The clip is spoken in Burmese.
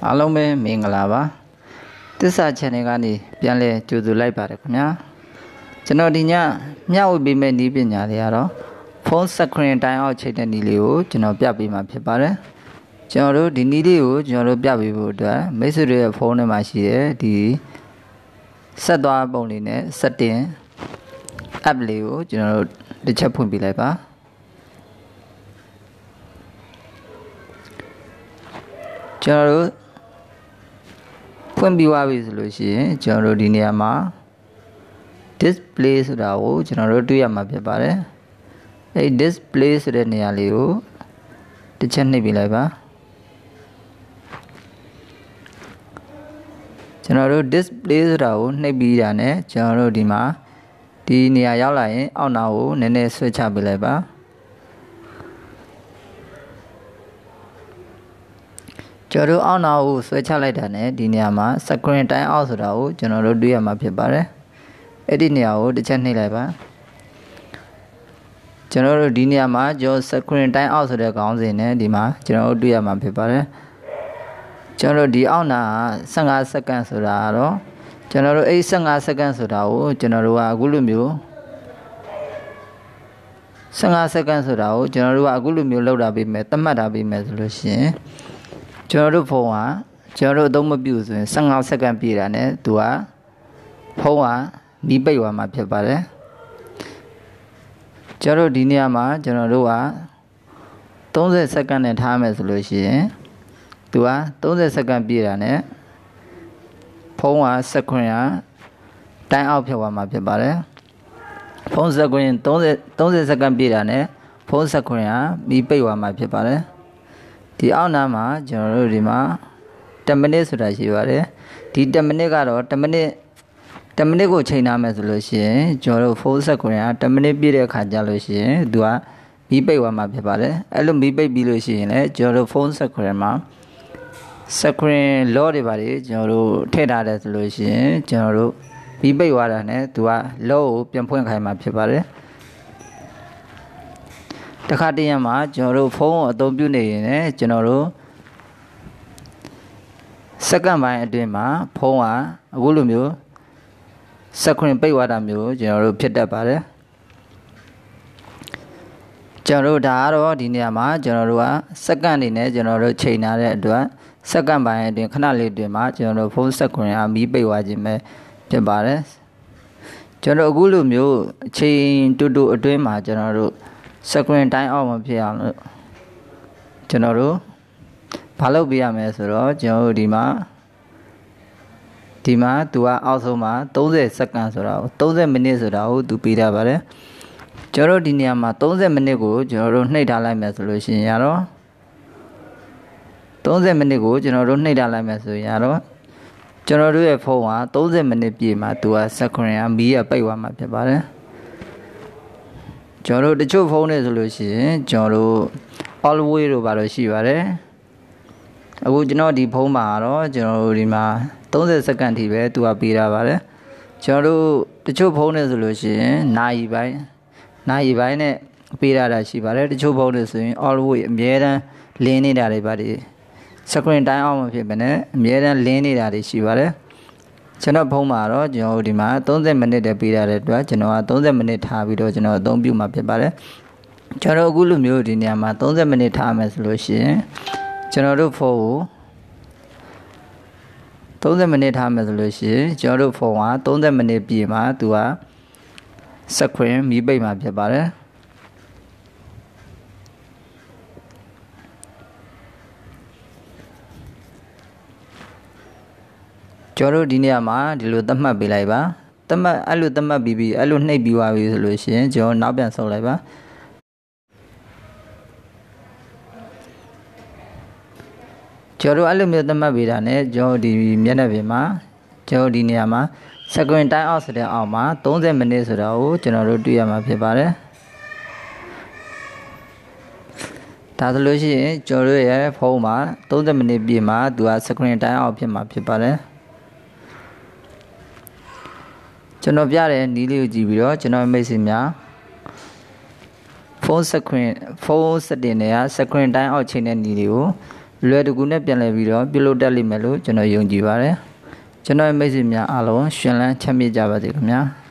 အားလုံးပဲမင်္ဂလာပါသစ္စာ channel ကနေပြန်လဲကြိုဆိုလိုက်ပါတယ်ခင်ဗျာကျွန်တော်ဒီညမျှဝေပေးမယ့်နည်းပညာတွေကတော့ဖုန်း screen တိုင်းအောက်ချိန်တဲ့နည်းလေးကိုကျွန်တော်ပြပေးမှာဖြစ်ပါတယ်ကျွန်တော်တို့ဒီနည်းလေးကိုကျွန်တော်တို့ပြပေးဖို့အတွက်မိတ်ဆွေတွေရဲ့ဖုန်းထဲမှာရှိတဲ့ဒီဆက်သွားပုံလေးနဲ့ setting app လေးကိုကျွန်တော်တို့တစ်ချက်ဖွင့်ပြလိုက်ပါကျွန်တော်တို့ဖွင့်ပြီးသွားပြီဆိုလို့ရှိရင်ကျွန်တော်တို့ဒီနေရာမှာ display ဆိုတာကိုကျွန်တော်တို့တွေ့ရမှာဖြစ်ပါတယ်အဲဒီ display ဆိုတဲ့နေရာလေးကိုတစ်ချက်နှိပ်ပြလိုက်ပါကျွန်တော်တို့ display ဆိုတာကိုနှိပ်ပြီးတာနဲ့ကျွန်တော်တို့ဒီမှာဒီနေရာရောက်လာရင်အောက်နာကိုနည်းနည်းဆွဲချပေးလိုက်ပါကျွန်တော်တို့အောက်နာကိုဆွဲချလိုက်တာနဲ့ဒီနေရာမှာ screen တိုင်းအောက်ဆိုတာကိုကျွန်တော်တို့တွေ့ရမှာဖြစ်ပါတယ်အဲ့ဒီနေရာကိုတစ်ချက်နှိပ်လိုက်ပါကျွန်တော်တို့ဒီနေရာမှာကျွန်တော် screen တိုင်းအောက်ဆိုတဲ့ခေါင်းစဉ်နဲ့ဒီမှာကျွန်တော်တို့တွေ့ရမှာဖြစ်ပါတယ်ကျွန်တော်တို့ဒီအောက်နာ15စက္ကန့်ဆိုတာတော့ကျွန်တော်တို့အဲ့15စက္ကန့်ဆိုတာကိုကျွန်တော်တို့ကအခုလိုမျိုး15စက္ကန့်ဆိုတာကိုကျွန်တော်တို့ကအခုလိုမျိုးလောက်တာပေးမယ်သတ်မှတ်တာပေးမယ်ဆိုလို့ရှိရင်ကျွန်တော်တို့ဖုန်းကကျွန်တော်တို့အသုံးမပြုဆိုရင်15စက္ကန့်ပြည့်တာနဲ့သူကဖုန်းကမီးပိတ်သွားမှာဖြစ်ပါတယ်ကျွန်တော်တို့ဒီနေရာမှာကျွန်တော်တို့က30စက္ကန့်နဲ့ထားမယ်ဆိုလို့ရှိရင်သူက30စက္ကန့်ပြည့်တာနဲ့ဖုန်းကစက္ကန့်ကတိုင်းအောက်ဖြစ်သွားမှာဖြစ်ပါတယ်ဖုန်းစက္ကန့်30စက္ကန့်ပြည့်တာနဲ့ဖုန်းစက္ကန့်ကမီးပိတ်သွားမှာဖြစ်ပါတယ်ဒီအောက်နားမှာကျွန်တော်တို့ဒီမှာ10မိနစ်ဆိုတာရှိပါတယ်ဒီ10မိနစ်ကတော့10မိနစ်ကိုချိန်ထားမယ်ဆိုလို့ရှိရင်ကျွန်တော်တို့ဖုန်းဆက်ခွင့်က10မိနစ်ပြည့်တဲ့အခါကျလို့ရှိရင်သူကမီးပိတ်သွားမှာဖြစ်ပါတယ်အဲ့လိုမီးပိတ်ပြီးလို့ရှိရင်လည်းကျွန်တော်တို့ဖုန်းဆက်ခွင့်မှာscreen lock တွေပါတယ်ကျွန်တော်တို့ထည့်ထားတယ်ဆိုလို့ရှိရင်ကျွန်တော်တို့မီးပိတ်သွားတာနဲ့သူက lock ကိုပြန်ဖွင့်ခိုင်းမှာဖြစ်ပါတယ်တခါတည်းရမှာကျွန်တော်တို့ဖုန်းကိုအသုံးပြုနေရင်လည်းကျွန်တော်တို့စက္ကန့်ပိုင်းအတွင်းမှာဖုန်းကအခုလိုမျိုးစက္ကန့်ပိတ်သွားတာမျိုးကျွန်တော်တို့ဖြစ်တတ်ပါတယ်ကျွန်တော်တို့ဒါကတော့ဒီနေရာမှာကျွန်တော်တို့ကစက္ကန့်အနေနဲ့ကျွန်တော်တို့ချိန်ထားတဲ့အတွက်စက္ကန့်ပိုင်းအတွင်းခဏလေးအတွင်းမှာကျွန်တော်တို့ဖုန်းစက္ကန့်ကမီးပိတ်သွားခြင်းပဲဖြစ်ပါတယ်ကျွန်တော်အခုလိုမျိုးအချိန်တူအတွင်းမှာကျွန်တော်တို့screen တိုင်းအောက်မှာဖြစ်အောင်လို့ကျွန်တော်တို့ဘာလုပ်ပြရမလဲဆိုတော့ကျွန်တော်တို့ဒီမှာသူကအောက်ဆုံးမှာ30စက္ကန့်ဆိုတာကို30မိနစ်ဆိုတာကိုသူပေးထားပါတယ်ကျွန်တော်တို့ဒီနေရာမှာ30မိနစ်ကိုကျွန်တော်တို့နှိပ်ထားလိုက်မယ်ဆိုလို့ရှိရင်တော့30မိနစ်ကိုကျွန်တော်တို့နှိပ်ထားလိုက်မယ်ဆိုရင်တော့ကျွန်တော်တို့ရဲ့ဖုန်းက30မိနစ်ပြည့်မှာသူက screen ကမီးရပိတ်သွားမှာဖြစ်ပါတယ်ကျွန်တော်တို့တချို့ဖုန်းတွေဆိုလို့ရှိရင်ကျွန်တော်တို့ always တို့ဘာလို့ရှိပါတယ်အခုကျွန်တော်ဒီဖုန်းမှာတော့ကျွန်တော်တို့ဒီမှာ30စက္ကန့်ထိပဲသူကပေးထားပါတယ်ကျွန်တော်တို့တချို့ဖုန်းတွေဆိုလို့ရှိရင်နာရီပိုင်းနဲ့ပေးထားတာရှိပါတယ်တချို့ဖုန်းတွေဆိုရင် always အမြဲတမ်းလင်းနေတာတွေပါတယ် screen တိုင်းအောင်မဖြစ်ဘဲနဲ့အမြဲတမ်းလင်းနေတာတွေရှိပါတယ်ကျွန်တော်ဖုန်းမှာတော့ကျွန်တော်ဒီမှာ30မိနစ်တည်းပေးထားတဲ့အတွက်ကျွန်တော်က30မိနစ်ထားပြီးတော့ကျွန်တော်အသုံးပြုမှာဖြစ်ပါတယ်ကျွန်တော်အခုလိုမျိုးဒီနေရာမှာ30မိနစ်ထားမယ်ဆိုလို့ရှိရင်ကျွန်တော်တို့ဖုန်းကို30မိနစ်ထားမယ်ဆိုလို့ရှိရင်ကျွန်တော်တို့ဖုန်းက30မိနစ်ပြည့်မှာသူကscreenမီးပိတ်မှာဖြစ်ပါတယ်ကျွန်တော်တို့ဒီနေရာမှာဒီလိုသတ်မှတ်ပေးလိုက်ပါအဲ့လိုသတ်မှတ်ပြီးအဲ့လိုနှိပ်ပြီးသွားပြီဆိုလို့ရှိရင်ကျွန်တော်နောက်ပြန်ဆုပ်လိုက်ပါကျွန်တော်အဲ့လိုမျိုးသတ်မှတ်ပေးတာနဲ့ကျွန်တော်ဒီမျက်နှာပြင်မှာကျွန်တော်ဒီနေရာမှာ screen time out ဆိုတဲ့အောက်မှာ30မိနစ်ဆိုတာကိုကျွန်တော်တို့တွေ့ရမှာဖြစ်ပါတယ်ဒါဆိုလို့ရှိရင်ကျွန်တော်တို့ရဲ့ဖုန်းမှာ30မိနစ်ပြည့်မှာသူက screen time out ဖြစ်မှာဖြစ်ပါတယ်ကျွန်တော်ပြတဲ့နည်းလေးကိုကြည့်ပြီးတော့ကျွန်တော်မိတ်ဆွေများဖုန်း setting တွေက screen time out ချိန်တဲ့နည်းလေးကိုလွယ်တကူနဲ့ပြန်လည်ပြီးတော့ပြုလုပ်တတ်လိမ့်မယ်လို့ကျွန်တော်ယုံကြည်ပါတယ်ကျွန်တော်ရဲ့မိတ်ဆွေများအားလုံးရှင်လန်းချမ်းမြေ့ကြပါစေခင်ဗျာ